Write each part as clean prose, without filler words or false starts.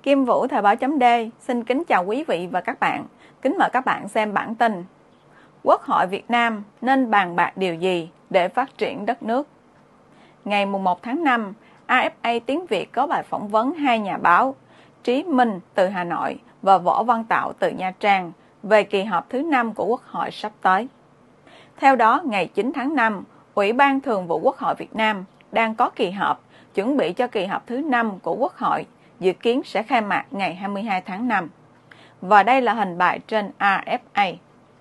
Kim Vũ Thời báo chấm D xin kính chào quý vị và các bạn. Kính mời các bạn xem bản tin. Quốc hội Việt Nam nên bàn bạc điều gì để phát triển đất nước? Ngày 1 tháng 5, AFA Tiếng Việt có bài phỏng vấn hai nhà báo Trí Minh từ Hà Nội và Võ Văn Tạo từ Nha Trang về kỳ họp thứ 5 của Quốc hội sắp tới. Theo đó, ngày 9 tháng 5, Ủy ban Thường vụ Quốc hội Việt Nam đang có kỳ họp chuẩn bị cho kỳ họp thứ 5 của Quốc hội, dự kiến sẽ khai mạc ngày 22 tháng 5. Và đây là hình bài trên AFA.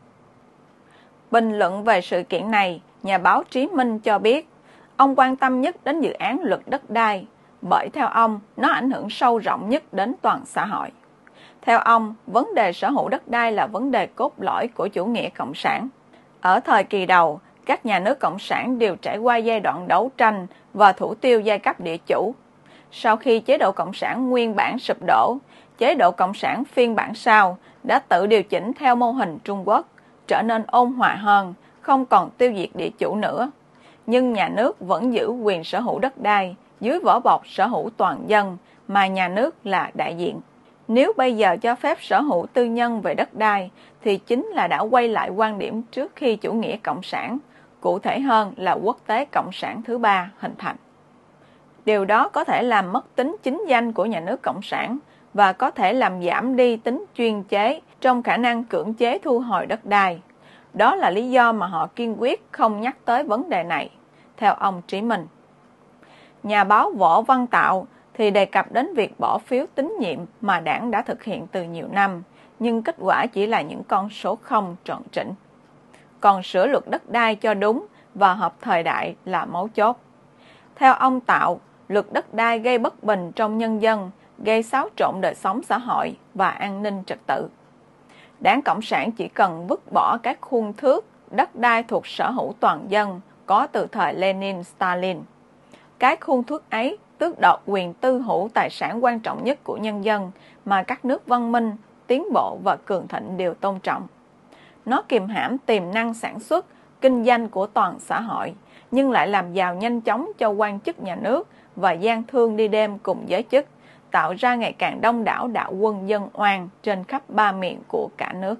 Bình luận về sự kiện này, nhà báo Trí Minh cho biết, ông quan tâm nhất đến dự án luật đất đai, bởi theo ông, nó ảnh hưởng sâu rộng nhất đến toàn xã hội. Theo ông, vấn đề sở hữu đất đai là vấn đề cốt lõi của chủ nghĩa cộng sản. Ở thời kỳ đầu, các nhà nước cộng sản đều trải qua giai đoạn đấu tranh và thủ tiêu giai cấp địa chủ. Sau khi chế độ cộng sản nguyên bản sụp đổ, chế độ cộng sản phiên bản sau đã tự điều chỉnh theo mô hình Trung Quốc, trở nên ôn hòa hơn, không còn tiêu diệt địa chủ nữa. Nhưng nhà nước vẫn giữ quyền sở hữu đất đai dưới vỏ bọc sở hữu toàn dân mà nhà nước là đại diện. Nếu bây giờ cho phép sở hữu tư nhân về đất đai thì chính là đã quay lại quan điểm trước khi chủ nghĩa cộng sản, cụ thể hơn là quốc tế cộng sản thứ ba hình thành. Điều đó có thể làm mất tính chính danh của nhà nước cộng sản và có thể làm giảm đi tính chuyên chế trong khả năng cưỡng chế thu hồi đất đai. Đó là lý do mà họ kiên quyết không nhắc tới vấn đề này, theo ông Trí Minh. Nhà báo Võ Văn Tạo thì đề cập đến việc bỏ phiếu tín nhiệm mà đảng đã thực hiện từ nhiều năm, nhưng kết quả chỉ là những con số không tròn trĩnh. Còn sửa luật đất đai cho đúng và hợp thời đại là mấu chốt. Theo ông Tạo, luật đất đai gây bất bình trong nhân dân, gây xáo trộn đời sống xã hội và an ninh trật tự. Đảng Cộng sản chỉ cần vứt bỏ các khuôn thước đất đai thuộc sở hữu toàn dân có từ thời Lenin, Stalin. Cái khuôn thước ấy tước đoạt quyền tư hữu tài sản quan trọng nhất của nhân dân mà các nước văn minh, tiến bộ và cường thịnh đều tôn trọng. Nó kiềm hãm tiềm năng sản xuất, kinh doanh của toàn xã hội, nhưng lại làm giàu nhanh chóng cho quan chức nhà nước và gian thương đi đêm cùng giới chức, tạo ra ngày càng đông đảo đạo quân dân oan trên khắp ba miền của cả nước.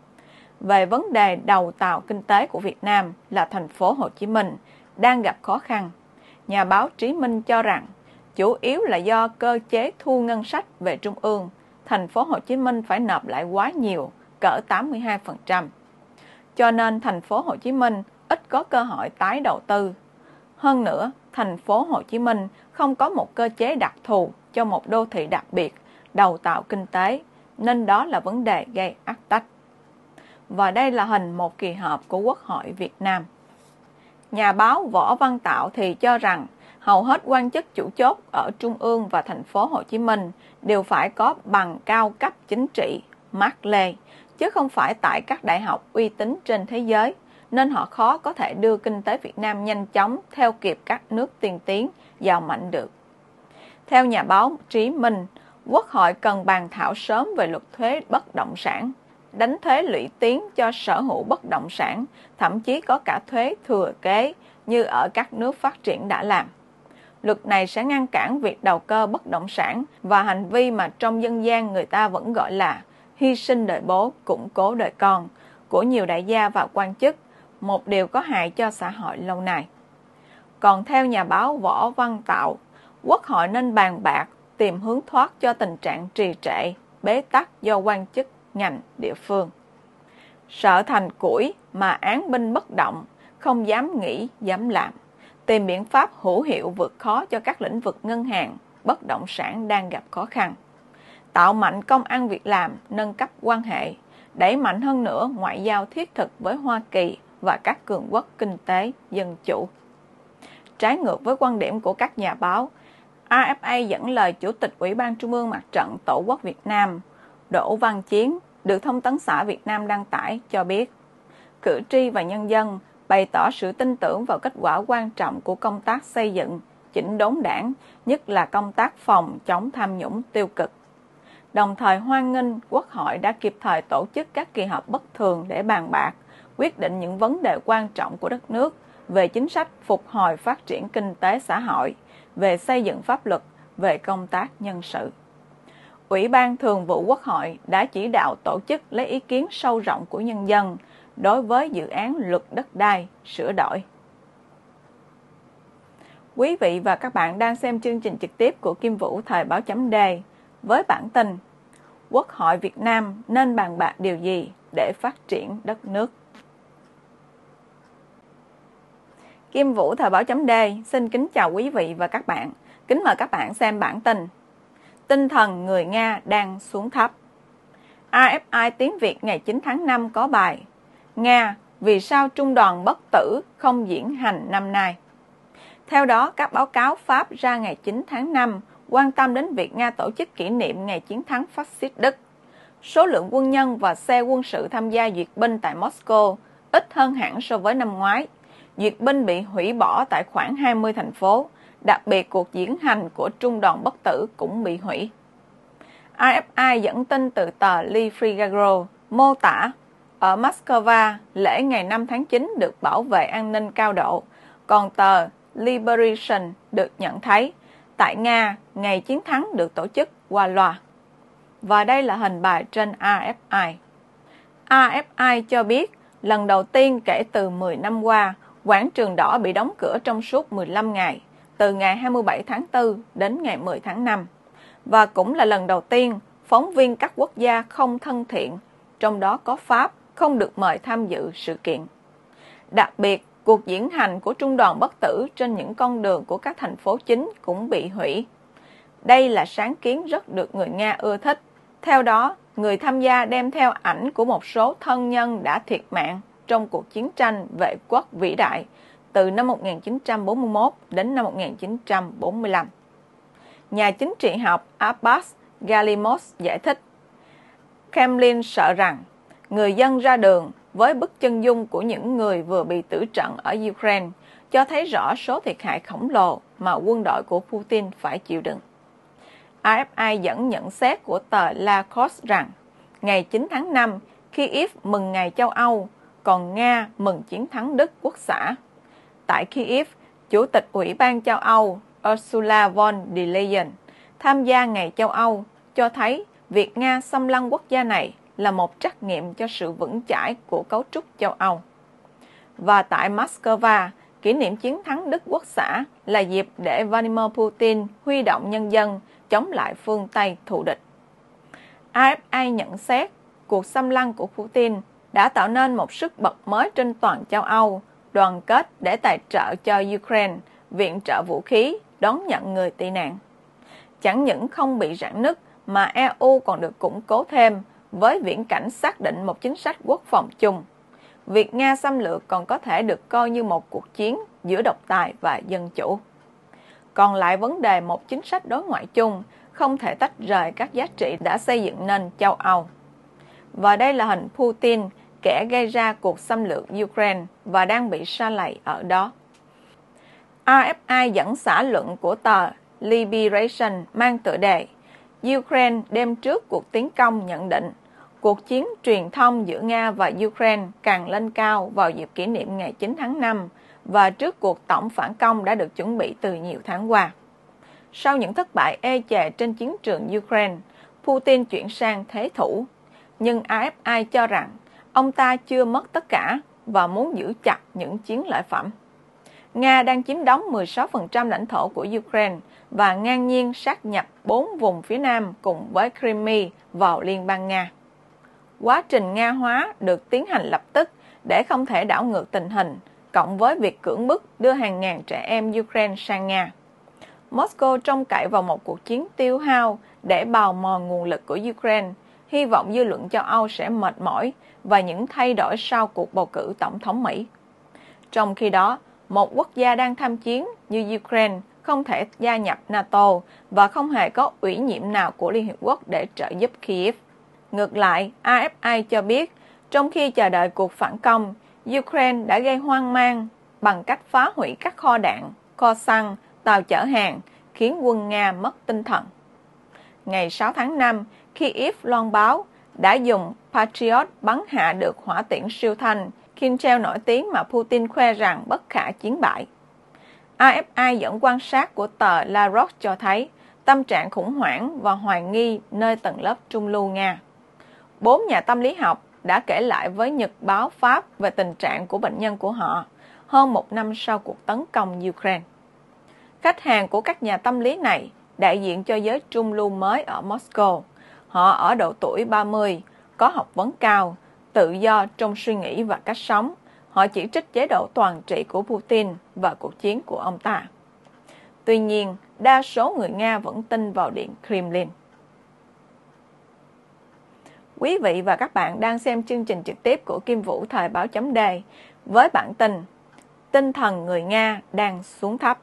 Về vấn đề đầu tàu kinh tế của Việt Nam là thành phố Hồ Chí Minh đang gặp khó khăn, nhà báo Trí Minh cho rằng chủ yếu là do cơ chế thu ngân sách về trung ương, thành phố Hồ Chí Minh phải nộp lại quá nhiều, cỡ 82%. Cho nên thành phố Hồ Chí Minh ít có cơ hội tái đầu tư. Hơn nữa, thành phố Hồ Chí Minh không có một cơ chế đặc thù cho một đô thị đặc biệt, đầu tàu kinh tế, nên đó là vấn đề gây ách tắc. Và đây là hình một kỳ họp của Quốc hội Việt Nam. Nhà báo Võ Văn Tạo thì cho rằng hầu hết quan chức chủ chốt ở Trung ương và thành phố Hồ Chí Minh đều phải có bằng cao cấp chính trị, mác lê, chứ không phải tại các đại học uy tín trên thế giới, nên họ khó có thể đưa kinh tế Việt Nam nhanh chóng theo kịp các nước tiên tiến, giàu mạnh được. Theo nhà báo Trí Minh, Quốc hội cần bàn thảo sớm về luật thuế bất động sản, đánh thuế lũy tiến cho sở hữu bất động sản, thậm chí có cả thuế thừa kế như ở các nước phát triển đã làm. Luật này sẽ ngăn cản việc đầu cơ bất động sản và hành vi mà trong dân gian người ta vẫn gọi là hy sinh đời bố, củng cố đời con của nhiều đại gia và quan chức, một điều có hại cho xã hội lâu nay. Còn theo nhà báo Võ Văn Tạo, Quốc hội nên bàn bạc tìm hướng thoát cho tình trạng trì trệ, bế tắc do quan chức ngành địa phương. Sợ thành củi mà án binh bất động, không dám nghĩ, dám làm. Tìm biện pháp hữu hiệu vượt khó cho các lĩnh vực ngân hàng, bất động sản đang gặp khó khăn. Tạo mạnh công ăn việc làm, nâng cấp quan hệ, đẩy mạnh hơn nữa ngoại giao thiết thực với Hoa Kỳ và các cường quốc kinh tế dân chủ. Trái ngược với quan điểm của các nhà báo, AFA dẫn lời Chủ tịch Ủy ban Trung ương Mặt trận Tổ quốc Việt Nam, Đỗ Văn Chiến, được Thông tấn xã Việt Nam đăng tải cho biết, cử tri và nhân dân bày tỏ sự tin tưởng vào kết quả quan trọng của công tác xây dựng, chỉnh đốn đảng, nhất là công tác phòng chống tham nhũng tiêu cực. Đồng thời hoan nghênh Quốc hội đã kịp thời tổ chức các kỳ họp bất thường để bàn bạc, quyết định những vấn đề quan trọng của đất nước về chính sách phục hồi phát triển kinh tế xã hội, về xây dựng pháp luật, về công tác nhân sự. Ủy ban Thường vụ Quốc hội đã chỉ đạo tổ chức lấy ý kiến sâu rộng của nhân dân đối với dự án luật đất đai sửa đổi. Quý vị và các bạn đang xem chương trình trực tiếp của Kim Vũ Thời báo chấm D với bản tin Quốc hội Việt Nam nên bàn bạc điều gì để phát triển đất nước. Kim Vũ Thời báo chấm D xin kính chào quý vị và các bạn. Kính mời các bạn xem bản tin Tinh thần người Nga đang xuống thấp. RFI tiếng Việt ngày 9 tháng 5 có bài Nga, vì sao Trung đoàn Bất Tử không diễn hành năm nay? Theo đó, các báo cáo Pháp ra ngày 9 tháng 5 quan tâm đến việc Nga tổ chức kỷ niệm ngày chiến thắng phát xít Đức. Số lượng quân nhân và xe quân sự tham gia duyệt binh tại Moscow ít hơn hẳn so với năm ngoái. Duyệt binh bị hủy bỏ tại khoảng 20 thành phố, đặc biệt cuộc diễn hành của Trung đoàn Bất Tử cũng bị hủy. RFI dẫn tin từ tờ Le Figaro mô tả ở Moscow, lễ ngày 5 tháng 9 được bảo vệ an ninh cao độ, còn tờ Liberation được nhận thấy tại Nga, ngày chiến thắng được tổ chức qua loa. Và đây là hình bài trên RFI. RFI cho biết lần đầu tiên kể từ 10 năm qua, quảng trường đỏ bị đóng cửa trong suốt 15 ngày, từ ngày 27 tháng 4 đến ngày 10 tháng 5. Và cũng là lần đầu tiên phóng viên các quốc gia không thân thiện, trong đó có Pháp, không được mời tham dự sự kiện. Đặc biệt, cuộc diễn hành của Trung đoàn Bất Tử trên những con đường của các thành phố chính cũng bị hủy. Đây là sáng kiến rất được người Nga ưa thích. Theo đó, người tham gia đem theo ảnh của một số thân nhân đã thiệt mạng trong cuộc chiến tranh vệ quốc vĩ đại từ năm 1941 đến năm 1945. Nhà chính trị học Abbas Galimov giải thích, Kremlin sợ rằng người dân ra đường với bức chân dung của những người vừa bị tử trận ở Ukraine cho thấy rõ số thiệt hại khổng lồ mà quân đội của Putin phải chịu đựng. RFI dẫn nhận xét của tờ La Crosse rằng ngày 9 tháng 5, Kyiv mừng ngày châu Âu, còn Nga mừng chiến thắng Đức quốc xã. Tại Kyiv, Chủ tịch Ủy ban châu Âu Ursula von der Leyen tham gia ngày châu Âu cho thấy việc Nga xâm lăng quốc gia này là một trắc nghiệm cho sự vững chãi của cấu trúc châu Âu. Và tại Moscow, kỷ niệm chiến thắng Đức quốc xã là dịp để Vladimir Putin huy động nhân dân chống lại phương Tây thù địch. RFI nhận xét, cuộc xâm lăng của Putin đã tạo nên một sức bật mới trên toàn châu Âu, đoàn kết để tài trợ cho Ukraine, viện trợ vũ khí, đón nhận người tị nạn. Chẳng những không bị rạn nứt mà EU còn được củng cố thêm với viễn cảnh xác định một chính sách quốc phòng chung. Việc Nga xâm lược còn có thể được coi như một cuộc chiến giữa độc tài và dân chủ. Còn lại vấn đề một chính sách đối ngoại chung không thể tách rời các giá trị đã xây dựng nên châu Âu. Và đây là hình Putin, kẻ gây ra cuộc xâm lược Ukraine và đang bị sa lầy ở đó. RFI dẫn xã luận của tờ Liberation mang tựa đề Ukraine đêm trước cuộc tiến công nhận định cuộc chiến truyền thông giữa Nga và Ukraine càng lên cao vào dịp kỷ niệm ngày 9 tháng 5 và trước cuộc tổng phản công đã được chuẩn bị từ nhiều tháng qua. Sau những thất bại ê chề trên chiến trường Ukraine, Putin chuyển sang thế thủ. Nhưng RFI cho rằng ông ta chưa mất tất cả và muốn giữ chặt những chiến lợi phẩm. Nga đang chiếm đóng 16% lãnh thổ của Ukraine và ngang nhiên sáp nhập 4 vùng phía Nam cùng với Crimea vào Liên bang Nga. Quá trình Nga hóa được tiến hành lập tức để không thể đảo ngược tình hình, cộng với việc cưỡng bức đưa hàng ngàn trẻ em Ukraine sang Nga. Moscow trông cậy vào một cuộc chiến tiêu hao để bào mòn nguồn lực của Ukraine, hy vọng dư luận châu Âu sẽ mệt mỏi và những thay đổi sau cuộc bầu cử tổng thống Mỹ. Trong khi đó, một quốc gia đang tham chiến như Ukraine không thể gia nhập NATO và không hề có ủy nhiệm nào của Liên Hiệp Quốc để trợ giúp Kyiv. Ngược lại, RFI cho biết, trong khi chờ đợi cuộc phản công, Ukraine đã gây hoang mang bằng cách phá hủy các kho đạn, kho xăng, tàu chở hàng, khiến quân Nga mất tinh thần. Ngày 6 tháng 5, Kyiv loan báo đã dùng Patriot bắn hạ được hỏa tiễn siêu thanh, Kinjal nổi tiếng mà Putin khoe rằng bất khả chiến bại. RFI dẫn quan sát của tờ La Roche cho thấy, tâm trạng khủng hoảng và hoài nghi nơi tầng lớp trung lưu Nga. 4 nhà tâm lý học đã kể lại với Nhật báo Pháp về tình trạng của bệnh nhân của họ hơn một năm sau cuộc tấn công Ukraine. Khách hàng của các nhà tâm lý này đại diện cho giới trung lưu mới ở Moscow. Họ ở độ tuổi 30, có học vấn cao, tự do trong suy nghĩ và cách sống. Họ chỉ trích chế độ toàn trị của Putin và cuộc chiến của ông ta. Tuy nhiên, đa số người Nga vẫn tin vào Điện Kremlin. Quý vị và các bạn đang xem chương trình trực tiếp của Kim Vũ Thời báo chấm D với bản tin Tinh thần người Nga đang xuống thấp.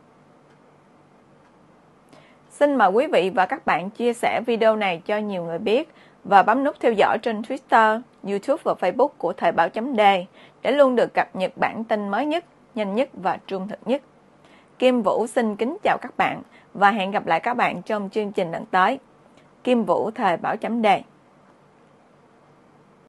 Xin mời quý vị và các bạn chia sẻ video này cho nhiều người biết và bấm nút theo dõi trên Twitter, YouTube và Facebook của Thời báo chấm D để luôn được cập nhật bản tin mới nhất, nhanh nhất và trung thực nhất. Kim Vũ xin kính chào các bạn và hẹn gặp lại các bạn trong chương trình lần tới. Kim Vũ Thời báo chấm D.